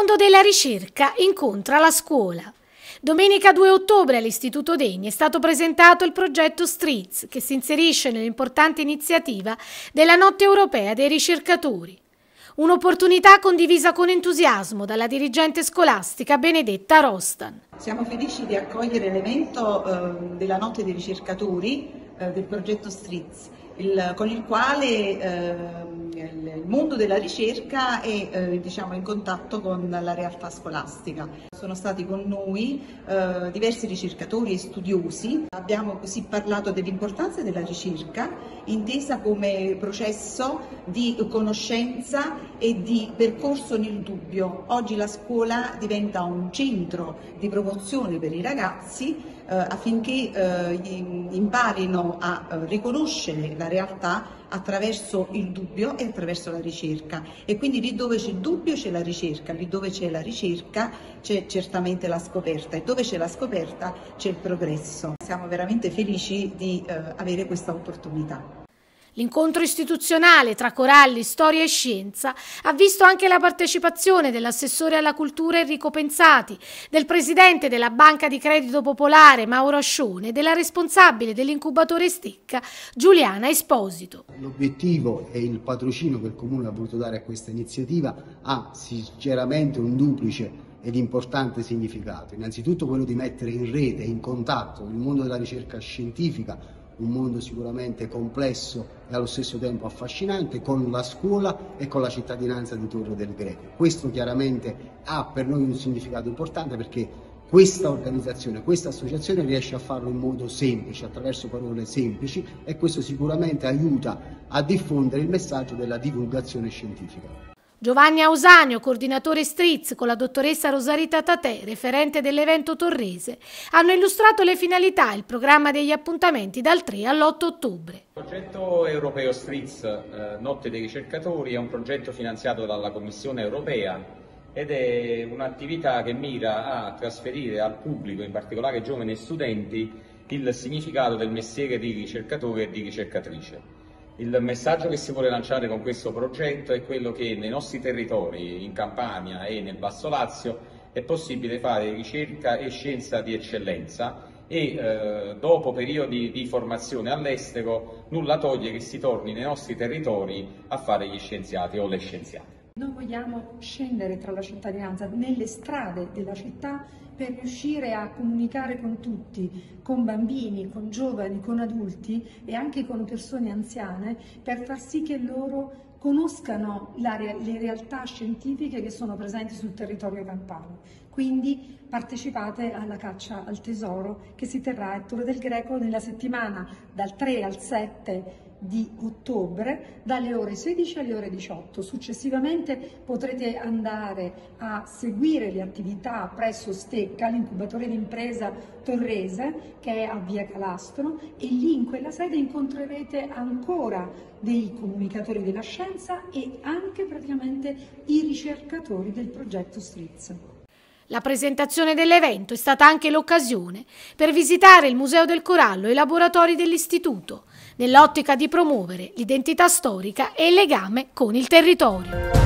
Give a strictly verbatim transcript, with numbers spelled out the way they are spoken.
mondo della ricerca incontra la scuola. Domenica due ottobre all'Istituto Degni è stato presentato il progetto Streets, che si inserisce nell'importante iniziativa della Notte Europea dei Ricercatori. Un'opportunità condivisa con entusiasmo dalla dirigente scolastica Benedetta Rostan. Siamo felici di accogliere l'evento eh, della Notte dei Ricercatori eh, del progetto Streets, il, con il quale eh, il mondo della ricerca è eh, diciamo, in contatto con la realtà scolastica. Sono stati con noi eh, diversi ricercatori e studiosi. Abbiamo così parlato dell'importanza della ricerca, intesa come processo di conoscenza e di percorso nel dubbio. Oggi la scuola diventa un centro di promozione per i ragazzi eh, affinché eh, imparino a eh, riconoscere la realtà attraverso il dubbio e attraverso la ricerca, e quindi lì dove c'è dubbio c'è la ricerca, lì dove c'è la ricerca c'è certamente la scoperta, e dove c'è la scoperta c'è il progresso. Siamo veramente felici di eh, avere questa opportunità. L'incontro istituzionale tra coralli, storia e scienza ha visto anche la partecipazione dell'assessore alla cultura Enrico Pensati, del presidente della Banca di Credito Popolare Mauro Ascione e della responsabile dell'incubatore Stecca Giuliana Esposito. L'obiettivo e il patrocinio che il Comune ha voluto dare a questa iniziativa ha sinceramente un duplice ed importante significato. Innanzitutto quello di mettere in rete, in contatto il mondo della ricerca scientifica, un mondo sicuramente complesso e allo stesso tempo affascinante, con la scuola e con la cittadinanza di Torre del Greco. Questo chiaramente ha per noi un significato importante, perché questa organizzazione, questa associazione riesce a farlo in modo semplice, attraverso parole semplici, e questo sicuramente aiuta a diffondere il messaggio della divulgazione scientifica. Giovanni Ausanio, coordinatore Streets, con la dottoressa Rosarita Tatè, referente dell'evento torrese, hanno illustrato le finalità e il programma degli appuntamenti dal tre all'otto ottobre. Il progetto europeo Streets, eh, Notte dei Ricercatori, è un progetto finanziato dalla Commissione europea ed è un'attività che mira a trasferire al pubblico, in particolare giovani e studenti, il significato del mestiere di ricercatore e di ricercatrice. Il messaggio che si vuole lanciare con questo progetto è quello che nei nostri territori, in Campania e nel Basso Lazio, è possibile fare ricerca e scienza di eccellenza e eh, dopo periodi di formazione all'estero nulla toglie che si torni nei nostri territori a fare gli scienziati o le scienziate. Noi vogliamo scendere tra la cittadinanza, nelle strade della città, per riuscire a comunicare con tutti, con bambini, con giovani, con adulti e anche con persone anziane, per far sì che loro conoscano la, le realtà scientifiche che sono presenti sul territorio campano. Quindi partecipate alla caccia al tesoro che si terrà a Torre del Greco nella settimana dal tre al sette di ottobre, dalle ore sedici alle ore diciotto. Successivamente potrete andare a seguire le attività presso Stecca, l'incubatore d'impresa torrese, che è a via Calastro, e lì in quella sede incontrerete ancora dei comunicatori della scienza e anche praticamente i ricercatori del progetto Streets. La presentazione dell'evento è stata anche l'occasione per visitare il Museo del Corallo e i laboratori dell'Istituto, nell'ottica di promuovere l'identità storica e il legame con il territorio.